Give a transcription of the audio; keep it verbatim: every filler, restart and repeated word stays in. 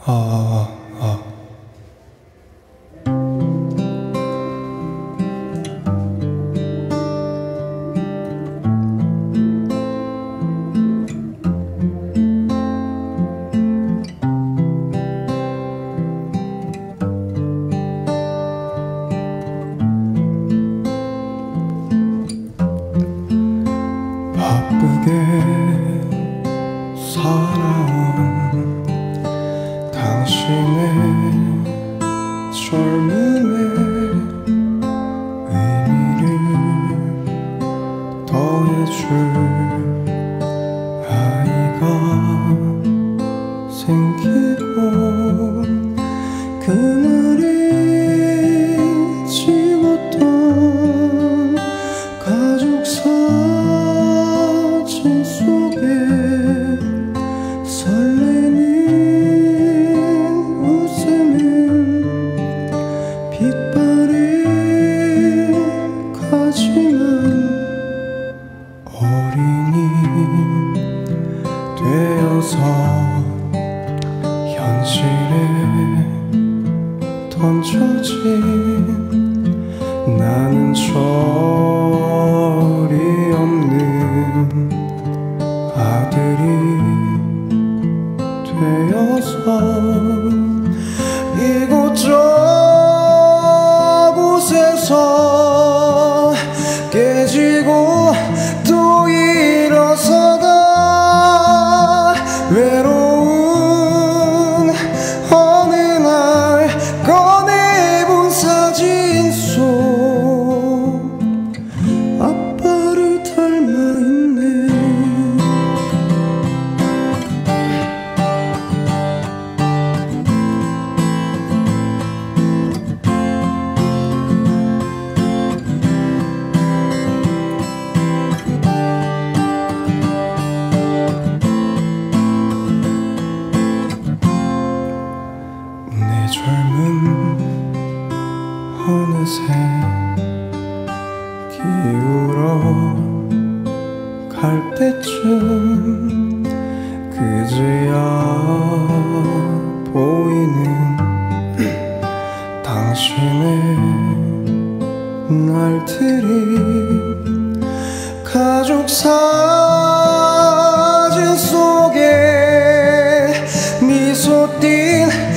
아, 아. 바쁘게 살아온 당신의 젊음의 의미를 더해줄 아이가 생기고 그날이 지웠던 가족 사진 속에 설레는 웃음은 빛바랜 가지만 어린이 되어서 현실에 던져진 나는 절이 없는 아들이 되어서 이곳저곳에서 깨지고 또 일어서다 외로운 어느 날 꺼내본 사진 속 아빠를 닮아있네. 내 젊음 어느새 기울어 갈 때쯤 그제야 보이는 당신의 날들이 가족 사진 속에 미소 띈